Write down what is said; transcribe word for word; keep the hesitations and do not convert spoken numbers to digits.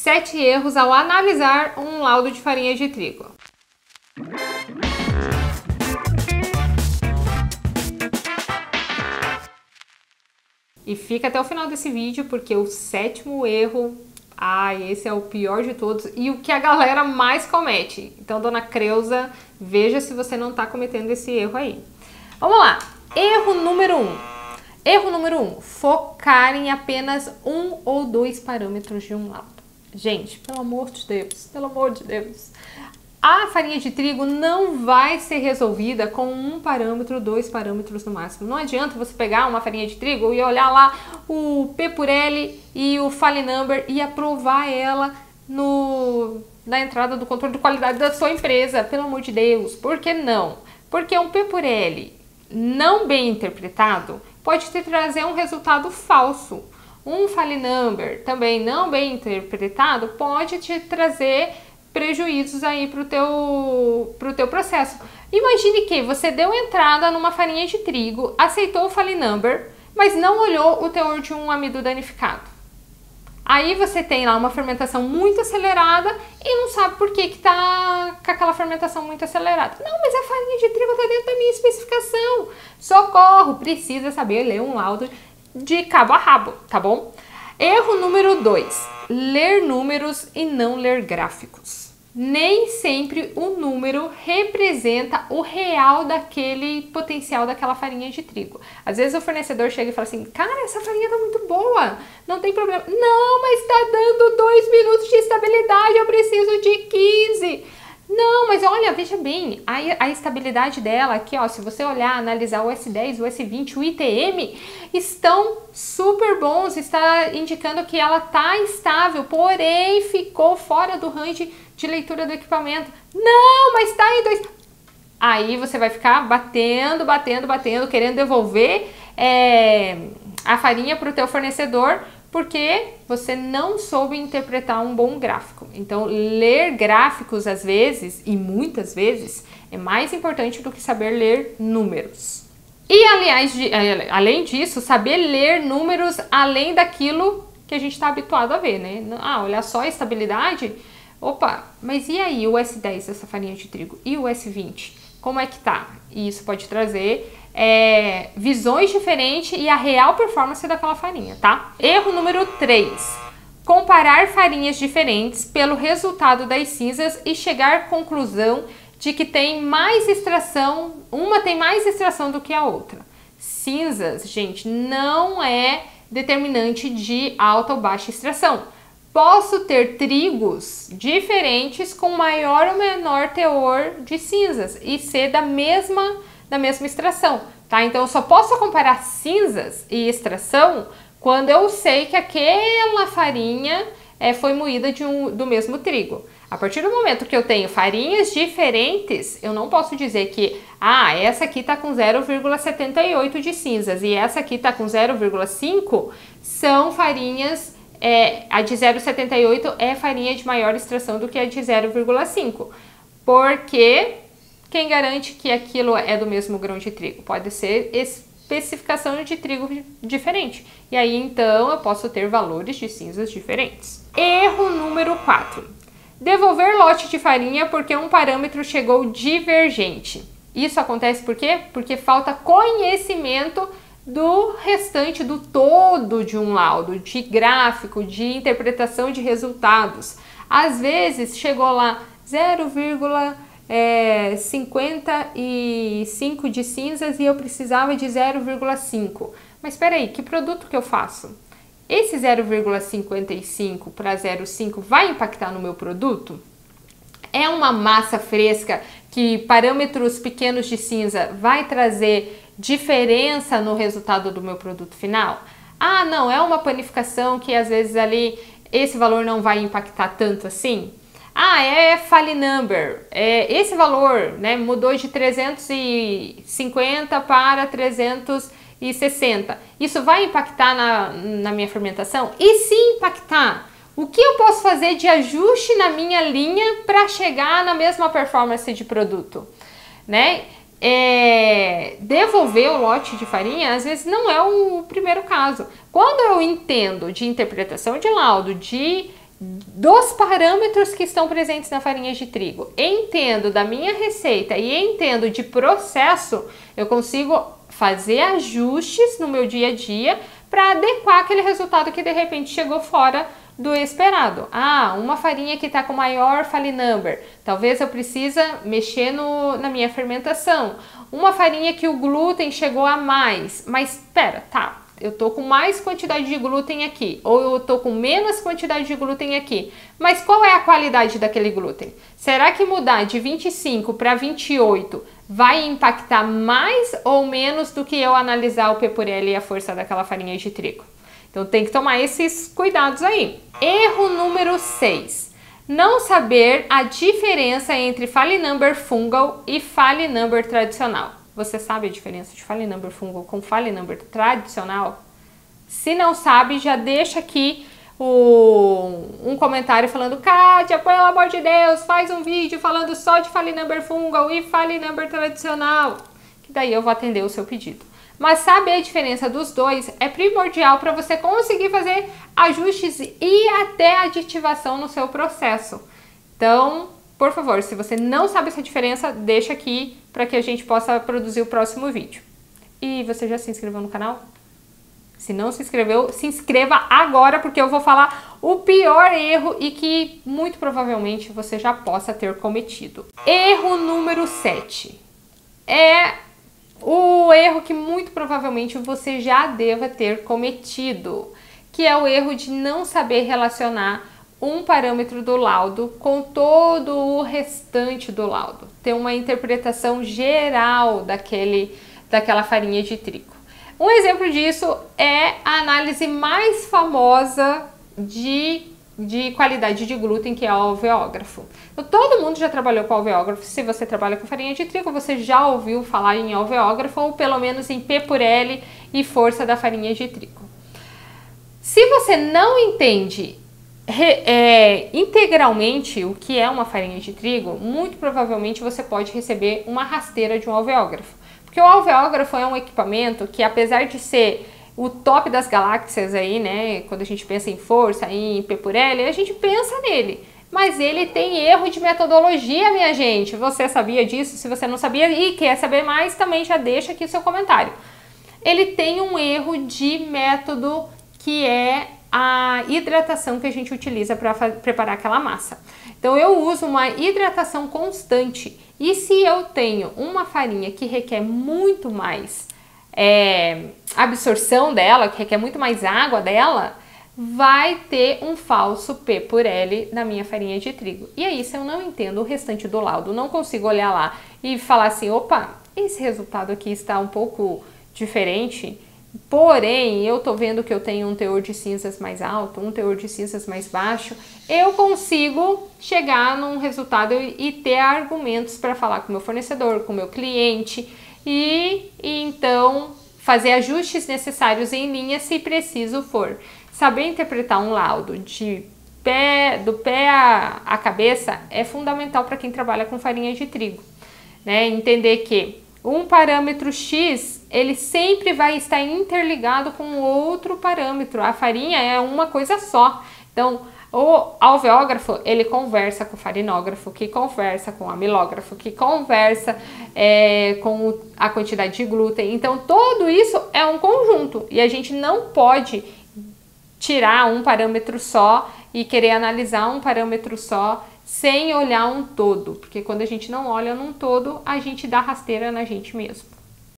sete erros ao analisar um laudo de farinha de trigo. E fica até o final desse vídeo, porque o sétimo erro, ah, esse é o pior de todos e o que a galera mais comete. Então, dona Creuza, veja se você não está cometendo esse erro aí. Vamos lá. Erro número um. Erro número um. Focar em apenas um ou dois parâmetros de um laudo. Gente, pelo amor de Deus, pelo amor de Deus. A farinha de trigo não vai ser resolvida com um parâmetro, dois parâmetros no máximo. Não adianta você pegar uma farinha de trigo e olhar lá o P por L e o Fale Number e aprovar ela no, na entrada do controle de qualidade da sua empresa. Pelo amor de Deus, por que não? Porque um P por L não bem interpretado pode te trazer um resultado falso. Um Fale Number também não bem interpretado pode te trazer prejuízos aí pro teu, pro teu processo. Imagine que você deu entrada numa farinha de trigo, aceitou o Fale Number, mas não olhou o teor de um amido danificado. Aí você tem lá uma fermentação muito acelerada e não sabe por que que tá com aquela fermentação muito acelerada. Não, mas a farinha de trigo tá dentro da minha especificação. Socorro, precisa saber ler um laudo de cabo a rabo, tá bom? Erro número dois. Ler números e não ler gráficos. Nem sempre o número representa o real daquele potencial daquela farinha de trigo. Às vezes o fornecedor chega e fala assim, cara, essa farinha tá muito boa, não tem problema. Não, mas tá dando dois minutos de estabilidade, eu preciso de quinze. Não, mas olha, veja bem, a, a estabilidade dela aqui, ó, se você olhar, analisar o S dez, o S vinte, o I T M, estão super bons, está indicando que ela tá estável, porém ficou fora do range de leitura do equipamento. Não, mas tá em dois... Aí você vai ficar batendo, batendo, batendo, querendo devolver é, a farinha para o teu fornecedor, porque você não soube interpretar um bom gráfico. Então, ler gráficos, às vezes, e muitas vezes, é mais importante do que saber ler números. E, aliás, de, além disso, saber ler números além daquilo que a gente está habituado a ver, né? Ah, olhar só a estabilidade. Opa, mas e aí o S dez dessa farinha de trigo? E o S vinte? Como é que tá? E isso pode trazer é, visões diferentes e a real performance daquela farinha, tá? Erro número três. Comparar farinhas diferentes pelo resultado das cinzas e chegar à conclusão de que tem mais extração, uma tem mais extração do que a outra. Cinzas, gente, não é determinante de alta ou baixa extração. Posso ter trigos diferentes com maior ou menor teor de cinzas e ser da mesma, da mesma extração, tá? Então, eu só posso comparar cinzas e extração quando eu sei que aquela farinha é, foi moída de um, do mesmo trigo. A partir do momento que eu tenho farinhas diferentes, eu não posso dizer que ah, essa aqui tá com zero vírgula setenta e oito de cinzas e essa aqui tá com zero vírgula cinco, são farinhas... É, a de zero vírgula setenta e oito é farinha de maior extração do que a de zero vírgula cinco, porque quem garante que aquilo é do mesmo grão de trigo? Pode ser especificação de trigo diferente, e aí então eu posso ter valores de cinzas diferentes. Erro número quatro. Devolver lote de farinha porque um parâmetro chegou divergente. Isso acontece por quê? Porque falta conhecimento do restante, do todo de um laudo, de gráfico, de interpretação de resultados. Às vezes chegou lá zero vírgula cinquenta e cinco de cinzas e eu precisava de zero vírgula cinco. Mas espera aí, que produto que eu faço? Esse zero vírgula cinquenta e cinco para zero vírgula cinco vai impactar no meu produto? É uma massa fresca que parâmetros pequenos de cinza vai trazer diferença no resultado do meu produto final? Ah, não, é uma panificação que às vezes ali esse valor não vai impactar tanto assim? Ah, é Fale Number, é, esse valor, né, mudou de trezentos e cinquenta para trezentos e sessenta. Isso vai impactar na, na minha fermentação? E se impactar, o que eu posso fazer de ajuste na minha linha para chegar na mesma performance de produto, né? É, devolver o lote de farinha às vezes não é o primeiro caso. Quando eu entendo de interpretação de laudo, de dos parâmetros que estão presentes na farinha de trigo, entendo da minha receita e entendo de processo, eu consigo fazer ajustes no meu dia a dia para adequar aquele resultado que de repente chegou fora do esperado. Ah, uma farinha que está com maior Fale Number, talvez eu precise mexer no, na minha fermentação. Uma farinha que o glúten chegou a mais, mas espera, tá, eu tô com mais quantidade de glúten aqui, ou eu tô com menos quantidade de glúten aqui, mas qual é a qualidade daquele glúten? Será que mudar de vinte e cinco para vinte e oito vai impactar mais ou menos do que eu analisar o P por L e a força daquela farinha de trigo? Então tem que tomar esses cuidados aí. Erro número seis. Não saber a diferença entre Fale Number Fungal e Fale Number tradicional. Você sabe a diferença de Fale Number Fungal com Fale Number tradicional? Se não sabe, já deixa aqui o, um comentário falando: Kátia, pelo amor de Deus, faz um vídeo falando só de Fale Number Fungal e Fale Number tradicional, que daí eu vou atender o seu pedido. Mas saber a diferença dos dois é primordial para você conseguir fazer ajustes e até aditivação no seu processo. Então, por favor, se você não sabe essa diferença, deixa aqui para que a gente possa produzir o próximo vídeo. E você já se inscreveu no canal? Se não se inscreveu, se inscreva agora, porque eu vou falar o pior erro e que muito provavelmente você já possa ter cometido. Erro número sete. É o erro que muito provavelmente você já deva ter cometido, que é o erro de não saber relacionar um parâmetro do laudo com todo o restante do laudo. Ter uma interpretação geral daquele, daquela farinha de trigo. Um exemplo disso é a análise mais famosa de, de qualidade de glúten, que é o alveógrafo. Então, todo mundo já trabalhou com alveógrafo. Se você trabalha com farinha de trigo, você já ouviu falar em alveógrafo, ou pelo menos em P por L e força da farinha de trigo. Se você não entende Re, é, integralmente o que é uma farinha de trigo, muito provavelmente você pode receber uma rasteira de um alveógrafo. Porque o alveógrafo é um equipamento que, apesar de ser o top das galáxias aí, né, quando a gente pensa em força, em P por L, a gente pensa nele. Mas ele tem erro de metodologia, minha gente. Você sabia disso? Se você não sabia e quer saber mais, também já deixa aqui o seu comentário. Ele tem um erro de método, que é a hidratação que a gente utiliza para preparar aquela massa. Então eu uso uma hidratação constante, e se eu tenho uma farinha que requer muito mais é, absorção dela, que requer muito mais água dela, vai ter um falso P por L na minha farinha de trigo. E aí, se eu não entendo o restante do laudo, não consigo olhar lá e falar assim: opa, esse resultado aqui está um pouco diferente, porém, eu tô vendo que eu tenho um teor de cinzas mais alto, um teor de cinzas mais baixo, eu consigo chegar num resultado e ter argumentos para falar com o meu fornecedor, com o meu cliente, e, e então fazer ajustes necessários em linha se preciso for. Saber interpretar um laudo de pé, do pé à, à cabeça é fundamental para quem trabalha com farinha de trigo, né? Entender que um parâmetro X, ele sempre vai estar interligado com outro parâmetro. A farinha é uma coisa só. Então, o alveógrafo, ele conversa com o farinógrafo, que conversa com o amilógrafo, que conversa é, com a quantidade de glúten. Então, tudo isso é um conjunto. E a gente não pode tirar um parâmetro só e querer analisar um parâmetro só sem olhar um todo, porque quando a gente não olha num todo, a gente dá rasteira na gente mesmo.